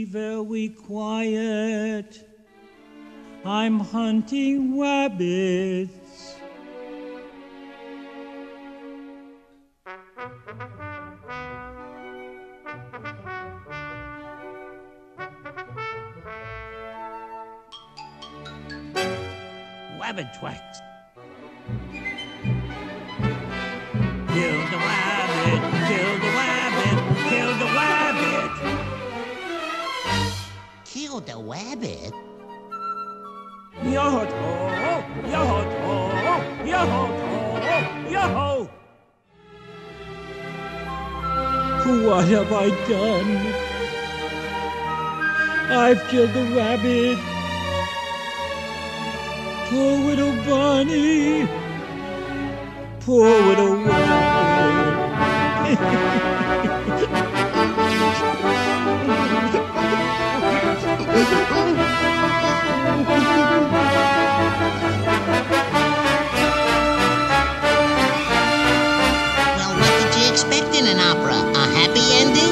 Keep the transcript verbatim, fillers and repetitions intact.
very quiet. I'm hunting rabbits. Rabbit tracks. Kill the rabbit, kill the rabbit, kill the rabbit. Kill the rabbit? Yo-ho, yo-ho, yo-ho, yo-ho. What have I done? I've killed the rabbit. Poor little bunny. Poor little rabbit. Well, what did you expect in an opera? A happy ending?